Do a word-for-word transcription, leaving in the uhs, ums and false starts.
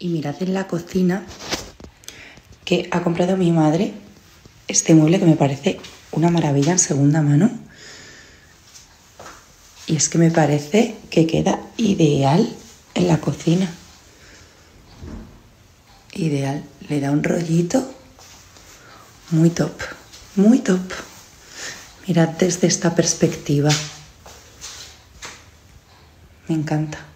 Y mirad en la cocina que ha comprado mi madre este mueble que me parece una maravilla en segunda mano. Y es que me parece que queda ideal en la cocina. Ideal. Le da un rollito muy top, muy top. Mirad desde esta perspectiva. Me encanta.